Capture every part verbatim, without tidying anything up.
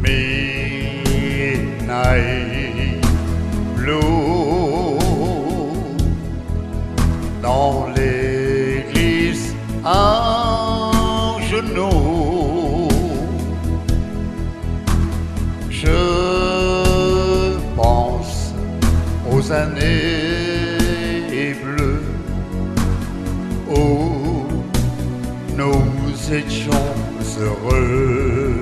Midnight Blue dans l'église à genoux. Je pense aux années bleues où nous étions heureux.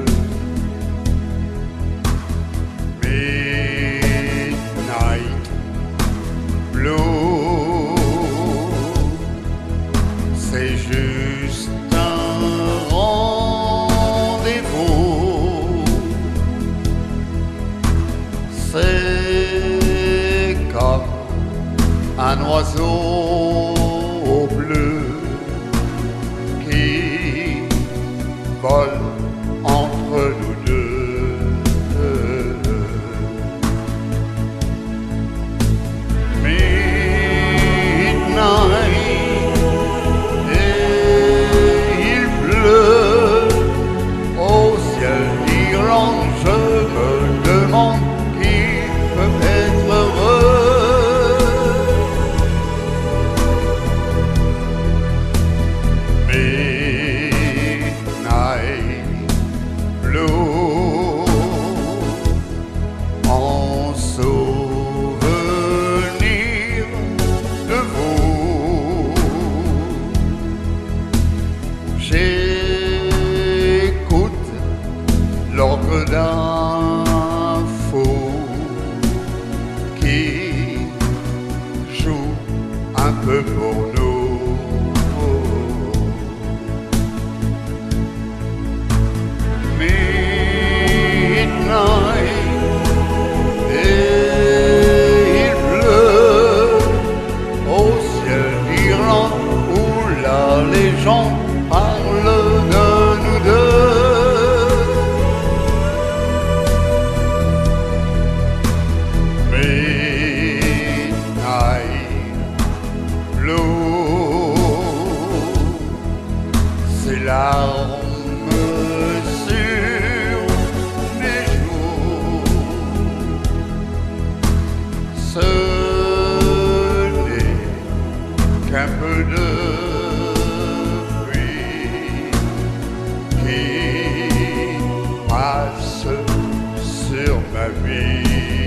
Midnight Blue, c'est juste un rendez-vous. C'est comme un oiseau bleu qui vole entre nous deux. En souvenir de vous, j'écoute l'ordre d'un fou qui joue un peu pour nous. Les gens parlent de nous deux. Midnight Blue, c'est larmes sur mes joues. Ce n'est qu'un peu de passe sur ma vie.